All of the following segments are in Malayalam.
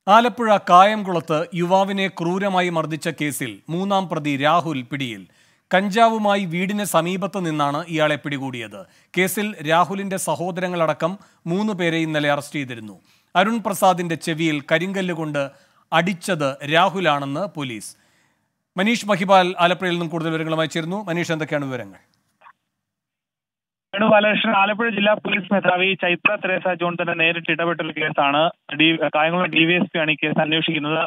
ആലപ്പുഴ കായംകുളത്ത് യുവാവിനെ ക്രൂരമായി മർദ്ദിച്ച കേസിൽ മൂന്നാം പ്രതി രാഹുൽ പിടിയിൽ. കഞ്ചാവുമായി വീടിന് സമീപത്ത് നിന്നാണ് ഇയാളെ പിടികൂടിയത്. കേസിൽ രാഹുലിന്റെ സഹോദരങ്ങളടക്കം 3 പേരെ ഇന്നലെ അറസ്റ്റ് ചെയ്തിരുന്നു. അരുൺ പ്രസാദിന്റെ ചെവിയിൽ കരിങ്കല്ല് കൊണ്ട് അടിച്ചത് രാഹുലാണെന്ന് പോലീസ്. മനീഷ് മഹിപാൽ ആലപ്പുഴയിൽ നിന്നും കൂടുതൽ വിവരങ്ങളുമായി ചേരുന്നു. മനീഷ്, എന്തൊക്കെയാണ് വിവരങ്ങൾ? ബാലകൃഷ്ണൻ, ആലപ്പുഴ ജില്ലാ പോലീസ് മേധാവി ചൈത്ര തെരേസ ജോൺ തന്നെ നേരിട്ട് ഇടപെട്ടൊരു കേസാണ്. കായംകുളം DVSP ആണ് ഈ കേസ് അന്വേഷിക്കുന്നത്.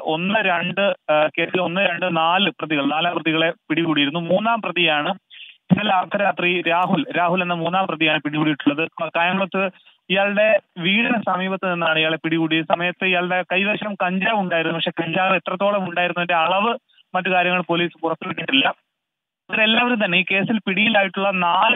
4 പ്രതികളെ പിടികൂടിയിരുന്നു. മൂന്നാം പ്രതിയാണ് ഇന്നലെ അർദ്ധരാത്രി രാഹുൽ എന്ന മൂന്നാം പ്രതിയാണ് പിടികൂടിയിട്ടുള്ളത്. കായംകുളത്ത് ഇയാളുടെ വീടിന് സമീപത്ത് നിന്നാണ് ഇയാളെ പിടികൂടിയ സമയത്ത് ഇയാളുടെ കൈവശം കഞ്ചാവ് ഉണ്ടായിരുന്നു. പക്ഷെ കഞ്ചാവ് എത്രത്തോളം ഉണ്ടായിരുന്നതിന്റെ അളവ് മറ്റു കാര്യങ്ങൾ പോലീസ് പുറത്തുവിട്ടിട്ടില്ല. ഇവരെല്ലാവരും തന്നെ ഈ കേസിൽ പിടിയിലായിട്ടുള്ള 4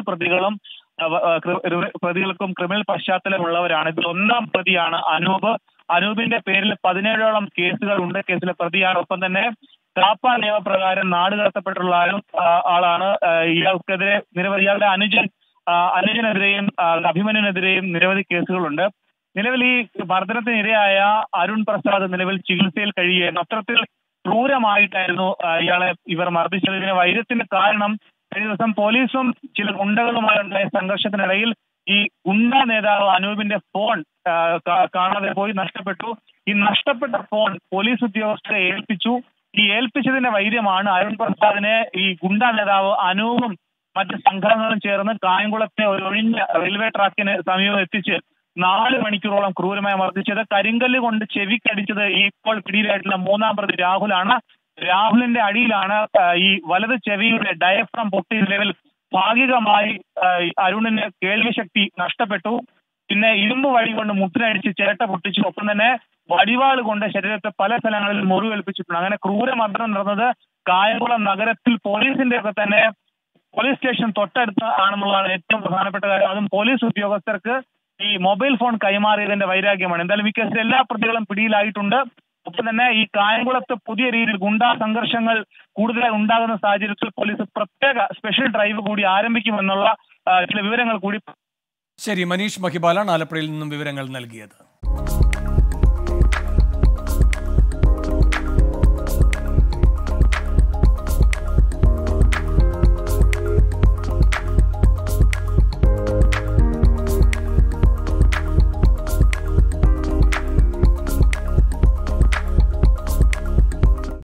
പ്രതികൾക്കും ക്രിമിനൽ പശ്ചാത്തലമുള്ളവരാണ്. ഇതിൽ ഒന്നാം പ്രതിയാണ് അനൂപിന്റെ പേരിൽ 17ഓളം കേസുകൾ ഉണ്ട്. കേസിലെ പ്രതിയാണ്. ഒപ്പം തന്നെ കാപ്പ നിയമപ്രകാരം നാട് കടത്തപ്പെട്ടുള്ള ആളാണ്. ഇയാൾക്കെതിരെ ഇയാളുടെ അനുജനെതിരെയും അഭിമന്യുനെതിരെയും നിരവധി കേസുകളുണ്ട്. നിലവിൽ ഈ മർദ്ദനത്തിനിരയായ അരുൺ പ്രസാദ് നിലവിൽ ചികിത്സയിൽ കഴിയുകയായിരുന്നു. അത്തരത്തിൽ ക്രൂരമായിട്ടായിരുന്നു ഇയാളെ ഇവർ മർദ്ദിച്ചത്. ഇതിന് വൈര്യത്തിന് കാരണം കഴിഞ്ഞ ദിവസം പോലീസും ചില ഗുണ്ടകളുമായുണ്ടായ സംഘർഷത്തിനിടയിൽ ഈ ഗുണ്ട നേതാവ് അനൂപിന്റെ ഫോൺ കാണാതെ പോയി നഷ്ടപ്പെട്ടു. ഈ നഷ്ടപ്പെട്ട ഫോൺ പോലീസ് ഉദ്യോഗസ്ഥരെ ഏൽപ്പിച്ചു. ഈ ഏൽപ്പിച്ചതിന്റെ വൈര്യമാണ് അരുൺ പ്രസാദിനെ ഈ ഗുണ്ട നേതാവ് അനൂപും മറ്റ് സംഘടനകളും ചേർന്ന് കായംകുളത്തെ ഒരു ഒഴിഞ്ഞ റെയിൽവേ ട്രാക്കിന് സമീപം എത്തിച്ച് 4 മണിക്കൂറോളം ക്രൂരമായി മർദ്ദിച്ചത്. കരിങ്കല്ല് കൊണ്ട് ചെവിക്കടിച്ചത് ഇപ്പോൾ പിടിയിലായിട്ടുള്ള മൂന്നാം പ്രതി രാഹുലാണ്. രാഹുലിന്റെ അടിയിലാണ് ഈ വലത് ചെവിയുടെ ഡയഫ്രം പൊട്ടി നിലവിൽ ഭാഗികമായി അരുണിന് കേൾവിശക്തി നഷ്ടപ്പെട്ടു. പിന്നെ ഇരുമ്പ് വടി കൊണ്ട് മുട്ടിനടിച്ച് ചിരട്ട പൊട്ടിച്ചു. ഒപ്പം തന്നെ വടിവാൾ കൊണ്ട് ശരീരത്തെ പല സ്ഥലങ്ങളിൽ മുറിവേൽപ്പിച്ചിട്ടുണ്ട്. അങ്ങനെ ക്രൂരമർദ്ദനം നടന്നത് കായംകുളം നഗരത്തിൽ പോലീസിന്റെ ഒക്കെ തന്നെ പോലീസ് സ്റ്റേഷൻ തൊട്ടടുത്ത് ആണെന്നുള്ളതാണ് ഏറ്റവും പ്രധാനപ്പെട്ട കാര്യം. അതും പോലീസ് ഉദ്യോഗസ്ഥർക്ക് ഈ മൊബൈൽ ഫോൺ കൈമാറിയതിന്റെ വൈരാഗ്യമാണ്. എന്തായാലും ഈ കേസിൽ എല്ലാ പ്രതികളും പിടിയിലായിട്ടുണ്ട്. ഒപ്പം തന്നെ ഈ കായംകുളത്ത് പുതിയ രീതിയിൽ ഗുണ്ടാ സംഘർഷങ്ങൾ കൂടുതലായി ഉണ്ടാകുന്ന സാഹചര്യത്തിൽ പോലീസ് പ്രത്യേക സ്പെഷ്യൽ ഡ്രൈവ് കൂടി ആരംഭിക്കുമെന്നുള്ള ചില വിവരങ്ങൾ കൂടി. ശരി, മനീഷ് മഹിപാലാണ് ആലപ്പുഴയിൽ നിന്നും വിവരങ്ങൾ നൽകിയത്.